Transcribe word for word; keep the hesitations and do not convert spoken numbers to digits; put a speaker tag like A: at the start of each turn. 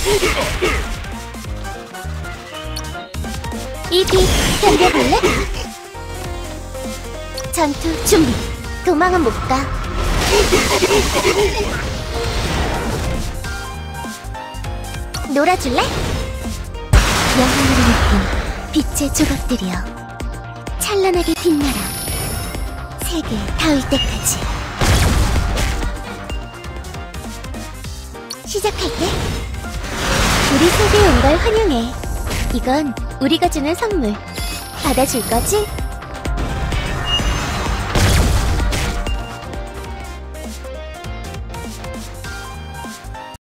A: 이 빛 견뎌볼래? 전투 준비. 도망은 못 가. 놀아줄래? 영혼으로 느낀 빛의 조각들이여, 찬란하게 빛나라. 세계 닿을 때까지. 시작할게. 우리 세계에 온 걸 환영해. 이건 우리가 주는 선물. 받아줄 거지?